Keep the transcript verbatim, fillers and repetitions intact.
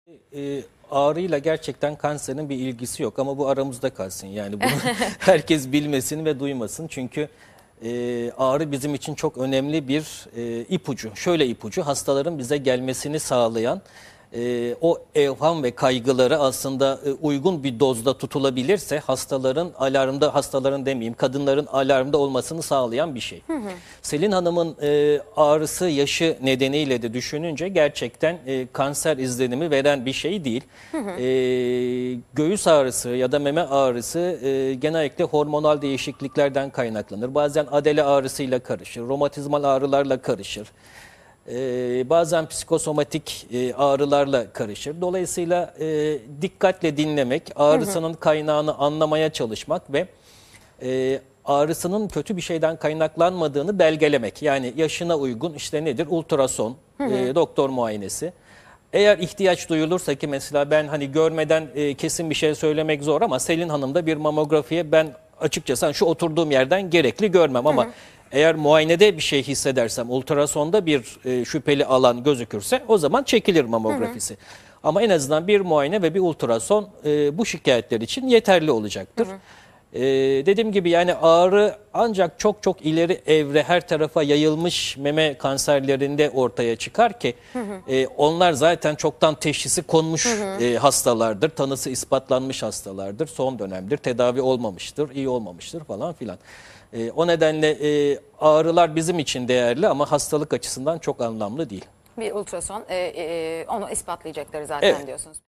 E, ağrıyla gerçekten kanserin bir ilgisi yok ama bu aramızda kalsın. Yani bunu herkes bilmesin ve duymasın. Çünkü e, ağrı bizim için çok önemli bir e, ipucu. Şöyle ipucu, hastaların bize gelmesini sağlayan e, o evham ve kaygıları aslında e, uygun bir dozda tutulabilirse hastaların alarmda, hastaların demeyeyim, kadınların alarmda olmasını sağlayan bir şey. Hı hı. Selin Hanım'ın e, ağrısı yaşı nedeniyle de düşününce gerçekten e, kanser izlenimi veren bir şey değil. Hı hı. E, göğüs ağrısı ya da meme ağrısı e, genellikle hormonal değişikliklerden kaynaklanır. Bazen adele ağrısıyla karışır, romatizmal ağrılarla karışır. Ee, bazen psikosomatik e, ağrılarla karışır. Dolayısıyla e, dikkatle dinlemek, ağrısının kaynağını anlamaya çalışmak ve e, ağrısının kötü bir şeyden kaynaklanmadığını belgelemek. Yani yaşına uygun işte nedir? Ultrason, hı hı. E, doktor muayenesi. Eğer ihtiyaç duyulursa ki mesela ben hani görmeden e, kesin bir şey söylemek zor ama Selin Hanım'da bir mamografiye ben açıkçası hani şu oturduğum yerden gerekli görmem ama... Hı hı. Eğer muayenede bir şey hissedersem, ultrasonda bir e, şüpheli alan gözükürse o zaman çekilir mamografisi. Hı hı. Ama en azından bir muayene ve bir ultrason e, bu şikayetler için yeterli olacaktır. Hı hı. E, dediğim gibi yani ağrı ancak çok çok ileri evre her tarafa yayılmış meme kanserlerinde ortaya çıkar ki hı hı. E, onlar zaten çoktan teşhisi konmuş hı hı. E, hastalardır. Tanısı ispatlanmış hastalardır. Son dönemdir tedavi olmamıştır, iyi olmamıştır falan filan. E, o nedenle e, ağrılar bizim için değerli ama hastalık açısından çok anlamlı değil. Bir ultrason e, e, onu ispatlayacakları zaten evet. diyorsunuz.